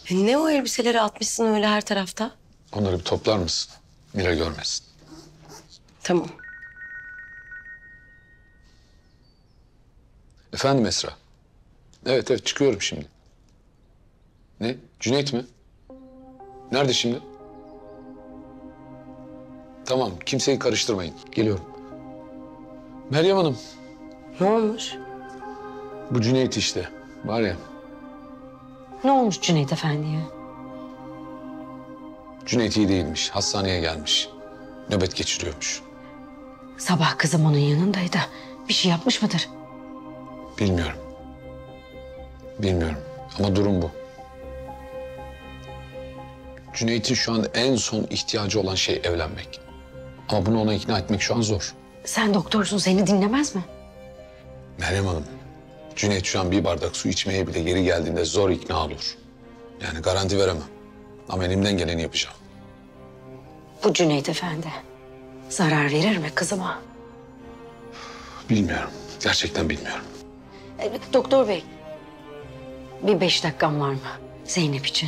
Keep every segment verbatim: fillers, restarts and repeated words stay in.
E ne o elbiseleri atmışsın öyle her tarafta? Onları bir toplar mısın? Mira görmesin. Tamam. Efendim Esra? Evet evet çıkıyorum şimdi. Ne? Cüneyt mi? Nerede şimdi? Tamam kimseyi karıştırmayın. Geliyorum. Meryem Hanım. Ne olmuş? Bu Cüneyt işte. Var ya. Ne olmuş Cüneyt Efendi'ye? Cüneyt iyi değilmiş. Hastaneye gelmiş. Nöbet geçiriyormuş. Sabah kızım onun yanındaydı. Bir şey yapmış mıdır? Bilmiyorum. Bilmiyorum. Ama durum bu. Cüneyt'in şu anda en son ihtiyacı olan şey evlenmek. Ama bunu ona ikna etmek şu an zor. Sen doktorsun, seni dinlemez mi? Meryem Hanım, Cüneyt şu an bir bardak su içmeye bile geri geldiğinde zor ikna olur. Yani garanti veremem. Ama elimden geleni yapacağım. Bu Cüneyt Efendi zarar verir mi kızıma? Bilmiyorum. Gerçekten bilmiyorum. E, doktor bey, bir beş dakikam var mı Zeynep için?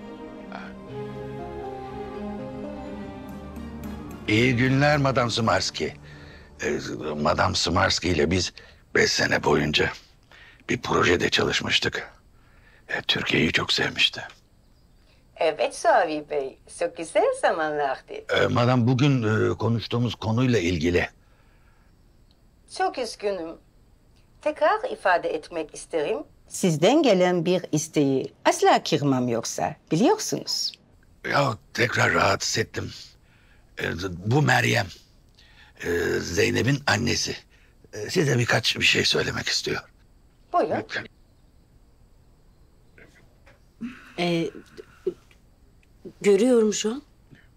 İyi günler Madam Szymanski. Ee, Madam Szymanski ile biz beş sene boyunca bir projede çalışmıştık. Ee, Türkiye'yi çok sevmişti. Evet Suavi Bey, çok güzel zamanlardı. Ee, Madam bugün e, konuştuğumuz konuyla ilgili. Çok üzgünüm. Tekrar ifade etmek isterim. Sizden gelen bir isteği asla kırmam yoksa biliyorsunuz. Ya tekrar rahatsız ettim. Ee, bu Meryem, e, Zeynep'in annesi. Ee, size birkaç bir şey söylemek istiyor. Buyurun. Ee, görüyorum şu an.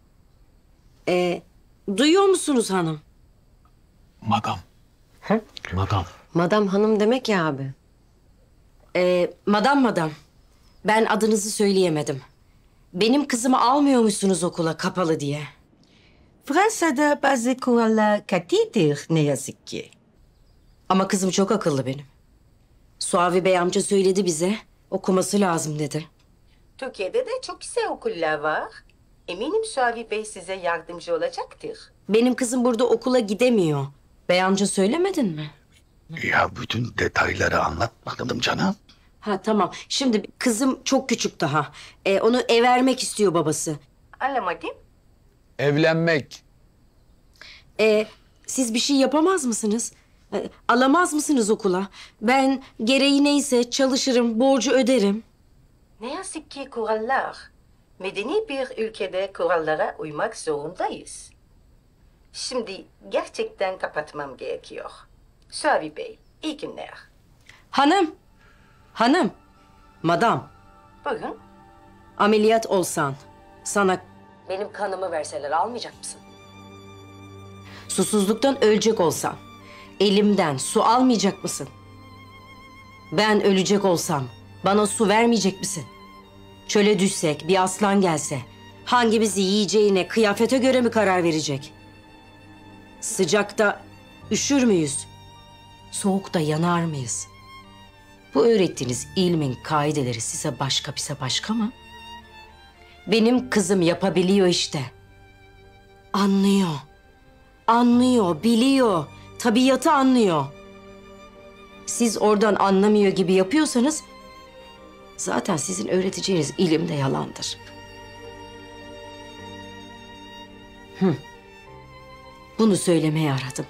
Ee, duyuyor musunuz hanım? Madam. Hı? Madam. Madam hanım demek ya abi. Ee, madam madam. Ben adınızı söyleyemedim. Benim kızımı almıyormuşsunuz okula kapalı diye. Fransa'da bazı kurallar katıdır ne yazık ki. Ama kızım çok akıllı benim. Suavi Bey amca söyledi bize. Okuması lazım dedi. Türkiye'de de çok güzel okullar var. Eminim Suavi Bey size yardımcı olacaktır. Benim kızım burada okula gidemiyor. Bey amca söylemedin mi? Ya bütün detayları anlatmadım canım. Ha tamam. Şimdi kızım çok küçük daha. Ee, onu ev vermek istiyor babası. Anlamadım. Evlenmek. Ee, siz bir şey yapamaz mısınız? Ee, alamaz mısınız okula? Ben gereği neyse çalışırım, borcu öderim. Ne yazık ki kurallar. Medeni bir ülkede kurallara uymak zorundayız. Şimdi gerçekten kapatmam gerekiyor. Suavi Bey, iyi günler. Hanım, hanım, madam, Buyurun. ameliyat olsan sana benim kanımı verseler almayacak mısın? Susuzluktan ölecek olsam elimden su almayacak mısın? Ben ölecek olsam bana su vermeyecek misin? Çöle düşsek, bir aslan gelse hangimizi yiyeceğine, kıyafete göre mi karar verecek? Sıcakta üşür müyüz? Soğukta yanar mıyız? Bu öğrettiğiniz ilmin kaideleri size başka bize başka mı? Benim kızım yapabiliyor işte. Anlıyor. Anlıyor, biliyor. Tabiatı anlıyor. Siz oradan anlamıyor gibi yapıyorsanız zaten sizin öğreteceğiniz ilim de yalandır. Hı. Bunu söylemeye aradım.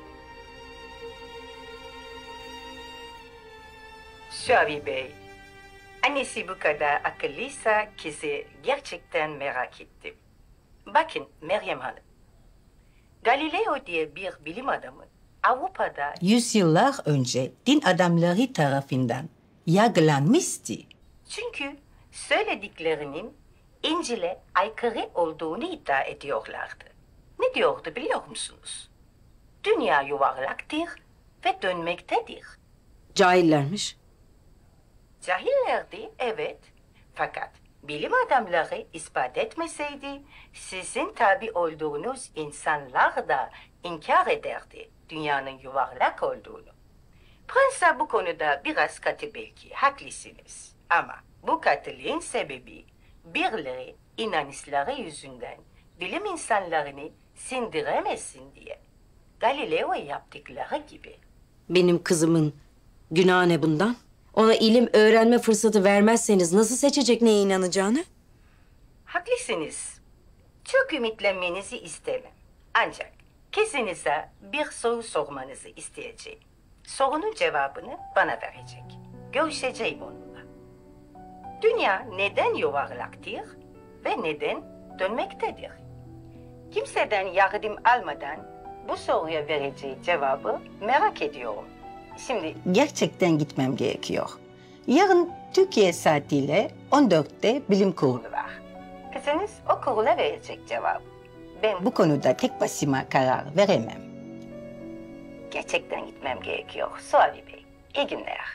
Suavi Bey, annesi bu kadar akıllıysa kızı gerçekten merak ettim. Bakın Meryem Hanım, Galileo diye bir bilim adamı Avrupa'da Yüzyıllar önce din adamları tarafından yargılanmıştı. çünkü söylediklerinin İncil'e aykırı olduğunu iddia ediyorlardı. Ne diyordu biliyor musunuz? Dünya yuvarlaktır ve dönmektedir. Cahillermiş. Cahillerdi, evet. Fakat bilim adamları ispat etmeseydi, sizin tabi olduğunuz insanlar da inkar ederdi dünyanın yuvarlak olduğunu. Fransa bu konuda biraz katı belki, haklısınız. Ama Bu katilin sebebi birileri inanışları yüzünden bilim insanlarını sindiremezsin diye. Galileo yaptıkları gibi. Benim kızımın günahı ne bundan? Ona ilim öğrenme fırsatı vermezseniz nasıl seçecek neye inanacağını? Haklısınız. Çok ümitlenmenizi istemem. Ancak kesinize bir soru sormanızı isteyeceğim. Sorunun cevabını bana verecek. Görüşeceğim onunla. Dünya neden yuvarlaktır ve neden dönmektedir? Kimseden yardım almadan bu soruya vereceği cevabı merak ediyorum. Şimdi Gerçekten gitmem gerekiyor. Yarın Türkiye saatiyle on dörtte bilim kurulu var. kızınız o kurula verecek cevabı. Ben Bu konuda tek başıma karar veremem. gerçekten gitmem gerekiyor. Suavi Bey, iyi günler.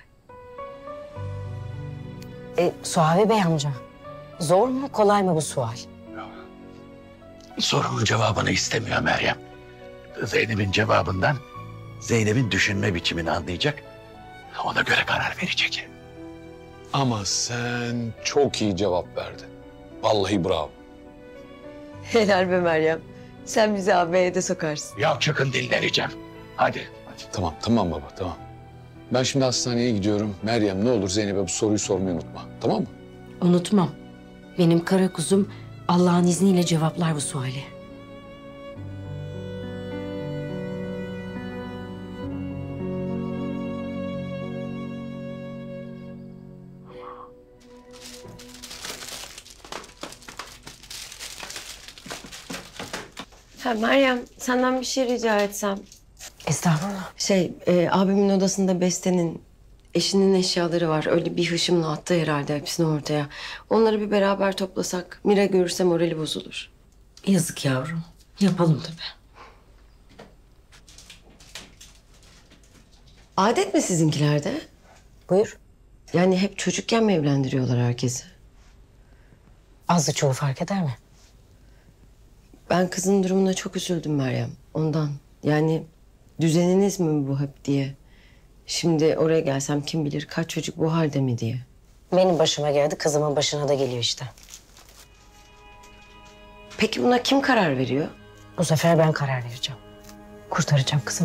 E, Suavi Bey amca, zor mu kolay mı bu sual? Sorunun cevabını istemiyor Meryem. Zeynep'in cevabından Zeynep'in düşünme biçimini anlayacak. Ona göre karar verecek. Ama sen çok iyi cevap verdin. Vallahi bravo. Helal be Meryem. Sen bizi A B'ye de sokarsın. Ya çıkın dinleneceğim. Hadi. Hadi. Tamam, tamam baba, tamam. Ben şimdi hastaneye gidiyorum. Meryem ne olur Zeynep'e bu soruyu sormayı unutma. Tamam mı? Unutmam. Benim kara kuzum Allah'ın izniyle cevaplar bu suali. Ha Meryem, senden bir şey rica etsem. Estağfurullah. Şey, e, abimin odasında Beste'nin eşinin eşyaları var. Öyle bir hışımla attı herhalde hepsini ortaya. Onları bir beraber toplasak, Mira görürse morali bozulur. Yazık yavrum. Yapalım tabii. Adet mi sizinkilerde? Buyur. Yani hep çocukken mi evlendiriyorlar herkesi? Azı çoğu fark eder mi? Ben kızın durumuna çok üzüldüm Meryem. Ondan. Yani düzeniniz mi bu hep diye. Şimdi oraya gelsem kim bilir kaç çocuk bu halde mi diye. Benim başıma geldi, kızımın başına da geliyor işte. Peki buna kim karar veriyor? Bu sefer ben karar vereceğim. Kurtaracağım kızımı.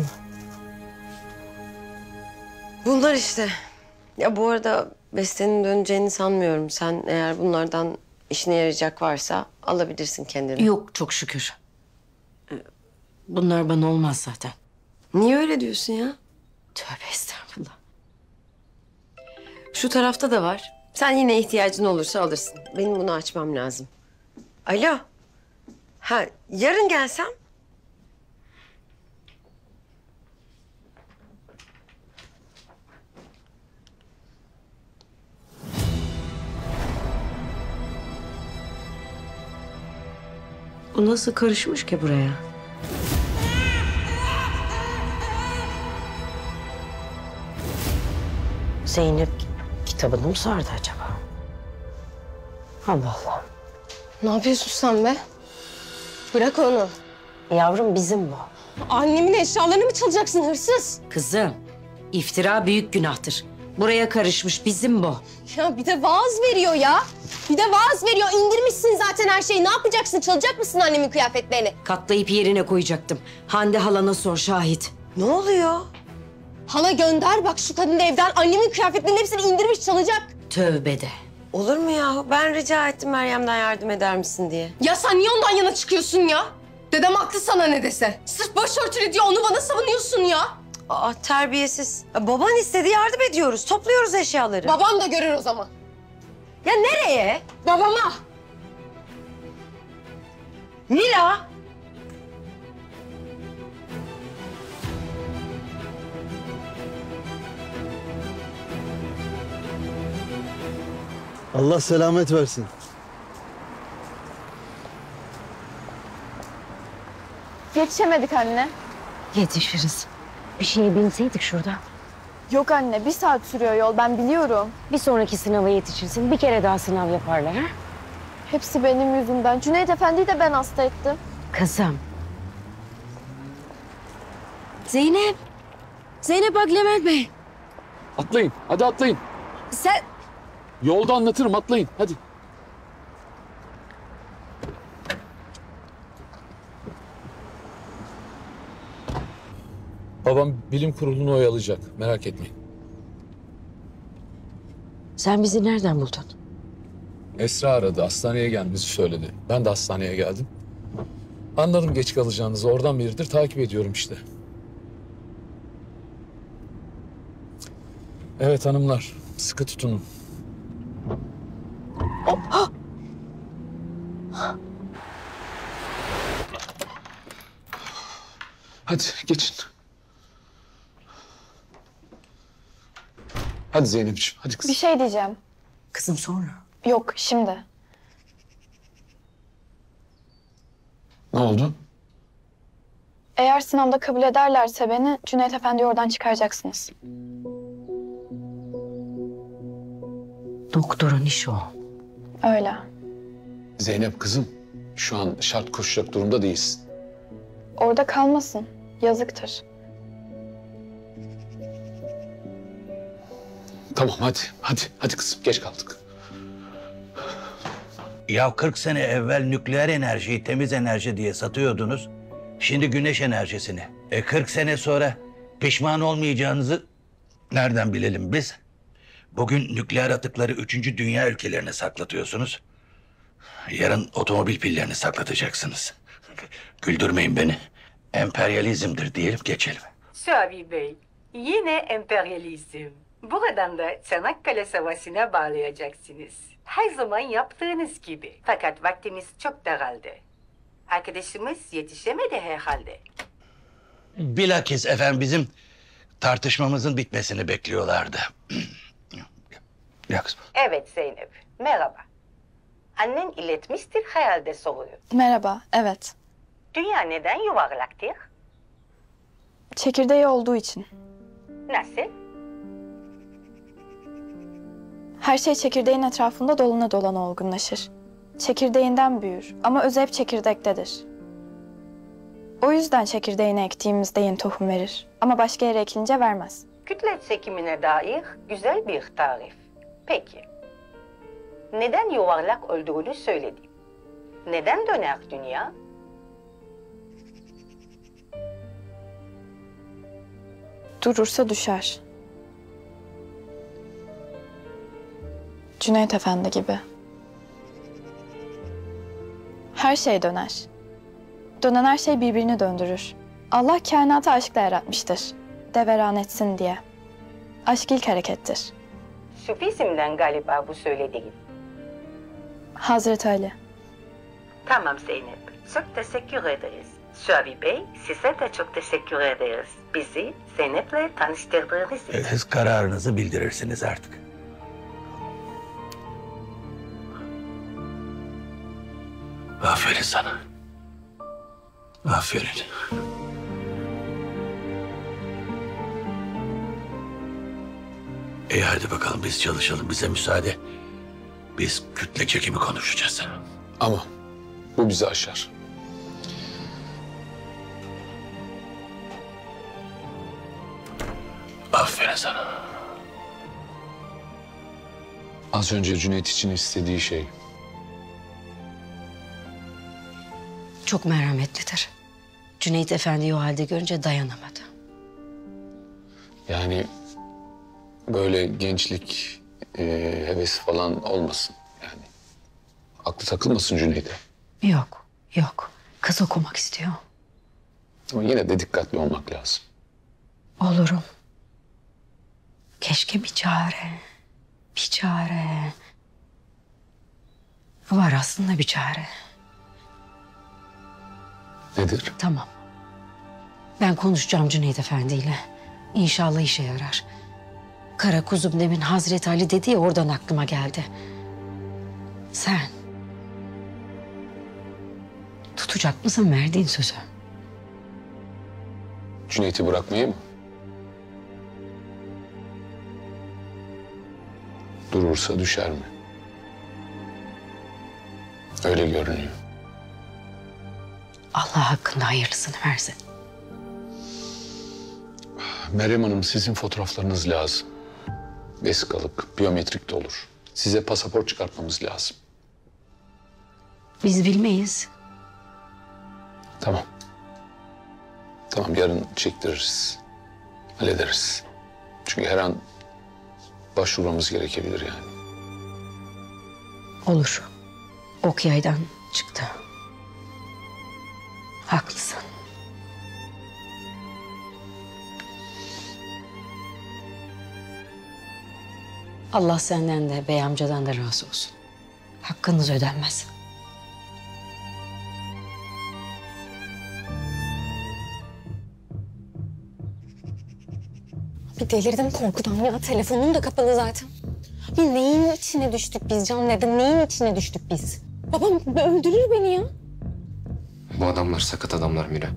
Bunlar işte. Ya bu arada Beste'nin döneceğini sanmıyorum. Sen eğer bunlardan işine yarayacak varsa alabilirsin kendini. Yok çok şükür. Ee, Bunlar bana olmaz zaten. Niye öyle diyorsun ya? Tövbe estağfurullah. Şu tarafta da var. Sen yine ihtiyacın olursa alırsın. Benim bunu açmam lazım. Alo. Ha yarın gelsem? Bu nasıl karışmış ki buraya? Zeynep kitabını mı sardı acaba? Allah Allah. Ne yapıyorsun sen be? Bırak onu. Yavrum bizim bu. Annemin eşyalarını mı çalacaksın hırsız? Kızım, iftira büyük günahtır. Buraya karışmış bizim bu. Ya bir de vaaz veriyor ya. Bir de vaaz veriyor. İndirmişsin zaten her şeyi. Ne yapacaksın? Çalacak mısın annemin kıyafetlerini? Katlayıp yerine koyacaktım. Hande halana sor şahit. Ne oluyor? Hala gönder bak şu kadın evden annemin kıyafetlerinin hepsini indirmiş çalacak. Tövbe de. Olur mu ya? Ben rica ettim Meryem'den yardım eder misin diye. Ya sen niye ondan yana çıkıyorsun ya? Dedem haklı sana ne dese. Sırf başörtülü diye onu bana savunuyorsun ya. Aa terbiyesiz. Ya, baban istedi yardım ediyoruz. Topluyoruz eşyaları. Babam da görür o zaman. ya nereye? Babama. Mila. Allah selamet versin. Yetişemedik anne. Yetişiriz. Bir şeye binseydik şurada. Yok anne, bir saat sürüyor yol, ben biliyorum. Bir sonraki sınava yetişirsin. Bir kere daha sınav yaparlar ha? Hepsi benim yüzümden. Cüneyt Efendi'yi de ben hasta ettim. Kızım. Zeynep. Zeynep bak Levent Bey. Atlayın, hadi atlayın. Sen... Yolda anlatırım, atlayın hadi. Babam bilim kurulunu oyalayacak. Merak etmeyin. Sen bizi nereden buldun? Esra aradı. Hastaneye gelmemizi söyledi. Ben de hastaneye geldim. Anladım geç kalacağınızı. Oradan beridir takip ediyorum işte. Evet hanımlar. Sıkı tutunun. Hadi geçin. Hadi Zeynep'ciğim, hadi kızım. Bir şey diyeceğim. Kızım sonra. Yok, şimdi. Ne oldu? Eğer sınavda kabul ederlerse beni, Cüneyt Efendi'yi oradan çıkaracaksınız. Doktorun işi o. Öyle. Zeynep kızım, şu an şart koşacak durumda değilsin. Orada kalmasın. Yazıktır. Tamam hadi, hadi, hadi kızım geç kaldık. Ya kırk sene evvel nükleer enerjiyi temiz enerji diye satıyordunuz. Şimdi güneş enerjisini. E kırk sene sonra pişman olmayacağınızı nereden bilelim biz? Bugün nükleer atıkları üçüncü dünya ülkelerine saklatıyorsunuz. Yarın otomobil pillerini saklatacaksınız. Güldürmeyin beni. Emperyalizmdir diyelim geçelim. Suavi Bey, yine emperyalizm. Buradan da Çanakkale Savaşı'na bağlayacaksınız. Her zaman yaptığınız gibi. Fakat vaktimiz çok daraldı. Arkadaşımız yetişemedi herhalde. Bilakis efendim bizim tartışmamızın bitmesini bekliyorlardı. Ya kızım. Evet Zeynep, merhaba. Annen iletmiştir herhalde soruyu. Merhaba, evet. Dünya neden yuvarlaktır? Çekirdeği olduğu için. Nasıl? Her şey çekirdeğin etrafında dolana dolana olgunlaşır. Çekirdeğinden büyür ama özü hep çekirdektedir. O yüzden çekirdeğine ektiğimizde yeni tohum verir. Ama başka yere ekilince vermez. Kütle çekimine dair güzel bir tarif. Peki. Neden yuvarlak olduğunu söyledim. Neden döner dünya? Durursa düşer. Cüneyt Efendi gibi. Her şey döner. Dönen her şey birbirini döndürür. Allah kainatı aşkla yaratmıştır. Deveran etsin diye. Aşk ilk harekettir. Sufizmden galiba bu söylediğin. Hazreti Ali. Tamam Zeynep. Çok teşekkür ederiz. Suavi Bey, size de çok teşekkür ederiz. Bizi Zeynep'le tanıştırdığınız için. Siz kararınızı bildirirsiniz artık. Aferin sana. Aferin. İyi hadi bakalım biz çalışalım. Bize müsaade. Biz kütle çekimi konuşacağız. Ama bu bizi aşar. Aferin sana. Az önce Cüneyt için istediği şey. Çok merhametlidir. Cüneyt Efendi'yi o halde görünce dayanamadı. Yani böyle gençlik e, hevesi falan olmasın yani. Aklı takılmasın Cüneyt'e. Yok, yok. Kız okumak istiyor. Ama yine de dikkatli olmak lazım. Olurum. Keşke bir çare, bir çare. Var aslında bir çare. Nedir? Tamam. Ben konuşacağım Cüneyt Efendi ile. İnşallah işe yarar. Kara kuzum demin Hazreti Ali dedi ya, oradan aklıma geldi. Sen tutacak mısın verdiğin sözü? Cüneyt'i bırakmayı mı? Durursa düşer mi? Öyle görünüyor. Allah hakkında hayırlısını versin. Meryem Hanım, sizin fotoğraflarınız lazım. Vesikalık, biyometrik de olur. Size pasaport çıkartmamız lazım. Biz bilmeyiz. Tamam. Tamam, yarın çektiririz. Hallederiz. Çünkü her an başvurmamız gerekebilir yani. Olur. Ok yaydan çıktı. Haklısın. Allah senden de bey amcadan da razı olsun. Hakkınız ödenmez. Bir delirdim korkudan ya. Telefonum da kapalı zaten. Bir neyin içine düştük biz Can? Neden neyin içine düştük biz? Babam öldürür beni ya. Bu adamlar sakat adamlar Mira.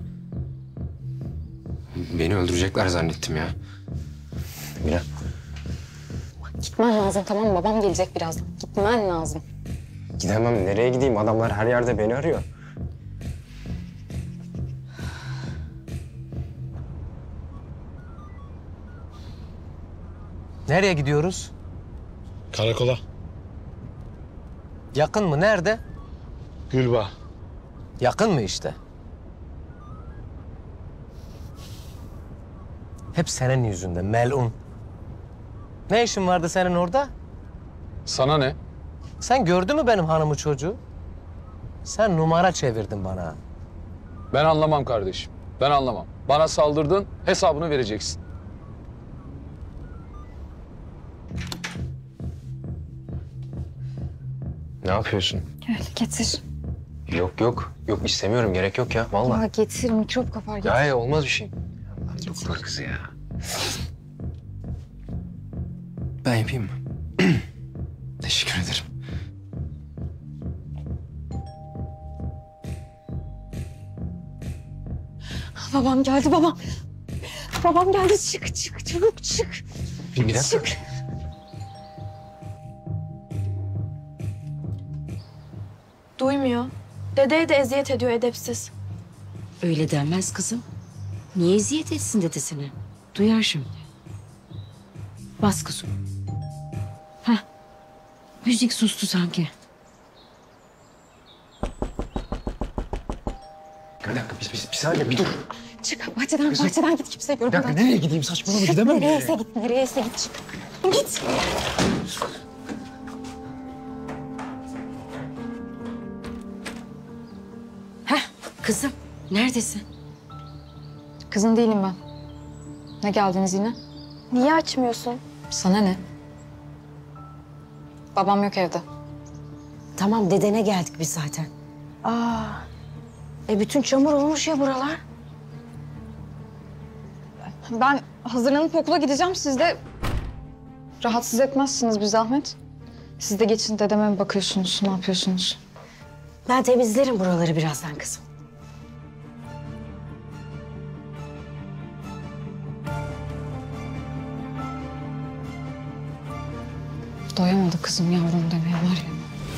Beni öldürecekler zannettim ya. Mira. Gitmen lazım tamam mı? Babam gelecek birazdan. Gitmen lazım. Gidemem. Nereye gideyim? Adamlar her yerde beni arıyor. Nereye gidiyoruz? Karakola. Yakın mı? Nerede? Gülbağ. Yakın mı işte? Hep senin yüzünden melun. Ne işin vardı senin orada? Sana ne? Sen gördün mü benim hanımı çocuğu? Sen numara çevirdin bana. Ben anlamam kardeşim. Ben anlamam. Bana saldırdın, hesabını vereceksin. Ne yapıyorsun? Gel getir. Yok yok. Yok istemiyorum. Gerek yok ya. Vallahi. Ya getir mikrop kapar getir. Ya, ya olmaz bir şey. Doktor kızı ya. Ben yapayım mı? Teşekkür ederim. Babam geldi babam. Babam geldi çık çık çabuk çık. Bir, bir dakika. Çık. Duymuyor. Dedeye de eziyet ediyor edepsiz. Öyle denmez kızım. Niye eziyet etsin dedesine? Duyar şimdi. Bas kızım. Heh. Müzik sustu sanki. Bir dakika, bir, bir, bir saniye, bir dur. Çık bahçeden bahçeden git kimse görmeden. Bir dakika, nereye gideyim? Saçmalama, gidemem. Nereyse git nereyse git çık. Git. Heh kızım neredesin? Kızın değilim ben. Ne geldiniz yine? Niye açmıyorsun? Sana ne? Babam yok evde. Tamam dedene geldik biz zaten. Aa, E bütün çamur olmuş ya buralar. ben hazırlanıp okula gideceğim. Siz de rahatsız etmezsiniz bir zahmet. Siz de geçin dedeme bakıyorsunuz, ne yapıyorsunuz? Ben temizlerim buraları birazdan kızım. Doyamadı kızım yavrum demeye var ya.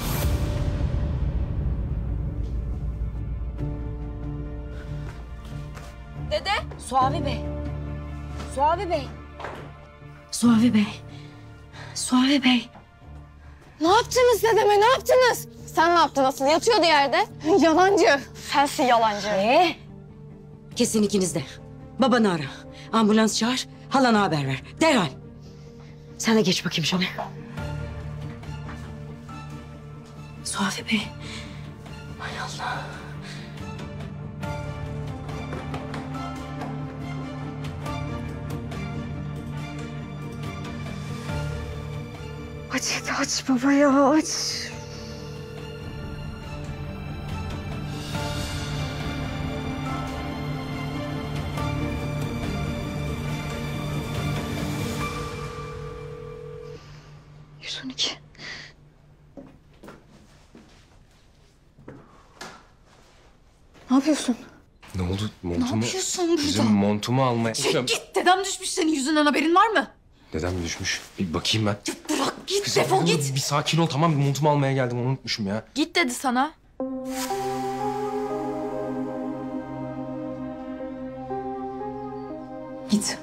Dede. Suavi Bey. Suavi Bey. Suavi Bey. Suavi Bey. Ne yaptınız dedeme ne yaptınız? Sen ne yaptın asıl yatıyordu yerde. Yalancı. Sensin yalancı. Ee? Kesin ikiniz de. Babanı ara. Ambulans çağır. Halana haber ver. Derhal. Sen de geç bakayım şöyle. Suavi Bey. Hay Allah. Aç hadi aç baba ya aç. yüz on iki. Ne yapıyorsun? Ne oldu? Montumu... Ne yapıyorsun burada? Bizim montumu almaya... Çek git. Dedem düşmüş senin yüzünden haberin var mı? Neden düşmüş? Bir bakayım ben. Bırak git Kızım, defol dur, git. Bir sakin ol tamam. Montumu almaya geldim. Onu unutmuşum ya. Git dedi sana. Git.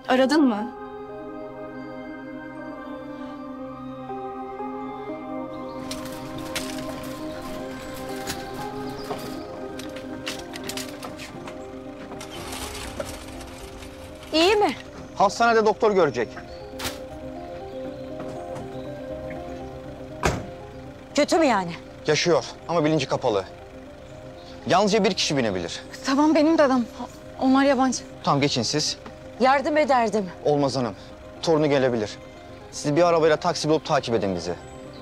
Aradın mı? İyi mi? Hastanede doktor görecek. Kötü mü yani? Yaşıyor ama bilinci kapalı. Yalnızca bir kişi binebilir. Tamam benim dedem. Onlar yabancı. Tamam geçin siz. Yardım ederdim. Olmaz hanım. Torunu gelebilir. Siz bir arabayla taksi bulup takip edin bizi.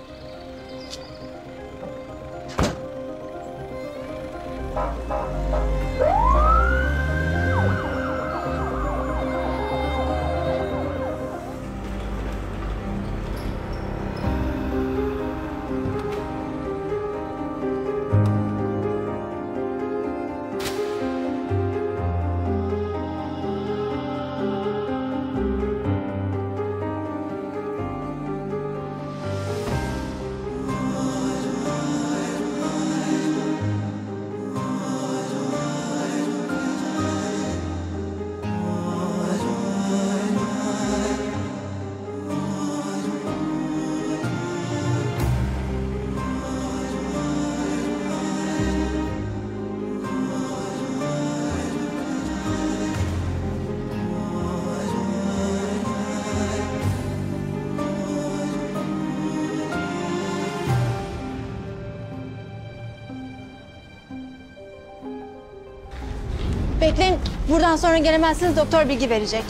Bekleyin. Buradan sonra gelemezsiniz. Doktor bilgi verecek.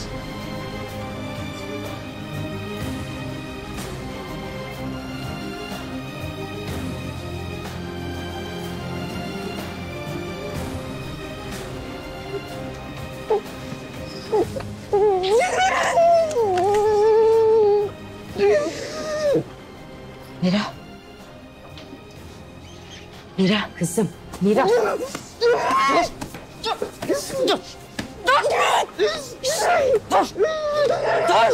Mira. Mira kızım. Mira. Dur. Dur. Dur. Dur. Dur. Dur.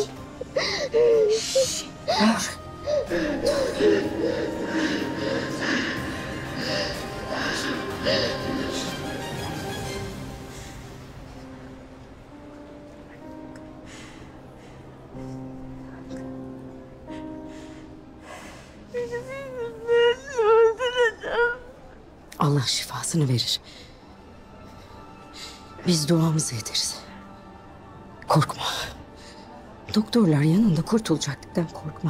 Allah şifasını verir. Biz duamızı ederiz. Korkma. Doktorlar yanında kurtulacaktan korkma.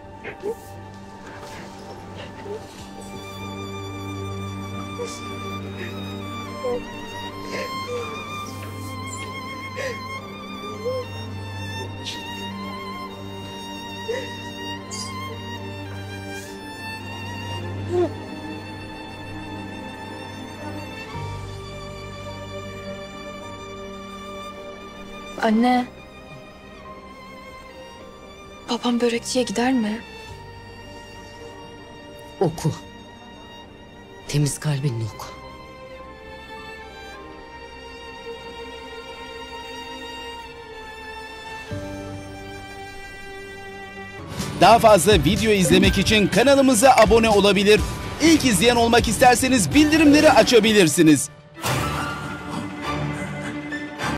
Anne. Babam börekçiye gider mi? Oku. Temiz kalbinle oku. Daha fazla video izlemek için kanalımıza abone olabilir. İlk izleyen olmak isterseniz bildirimleri açabilirsiniz.